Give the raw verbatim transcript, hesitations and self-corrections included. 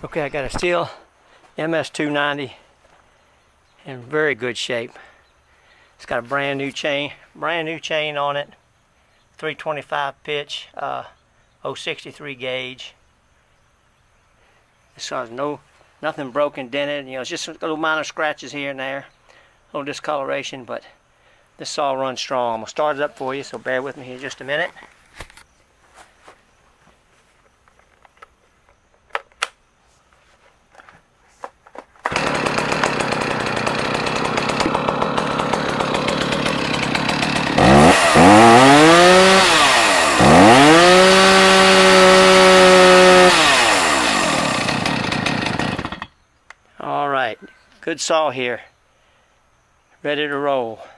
Okay, I got a STIHL M S two ninety in very good shape. It's got a brand new chain, brand new chain on it, three twenty-five pitch, uh, oh sixty-three gauge. This has no nothing broken, dented. You know, it's just little minor scratches here and there, a little discoloration, but this saw runs strong. I'm gonna start it up for you, so bear with me here just a minute. All right, good saw here, ready to roll.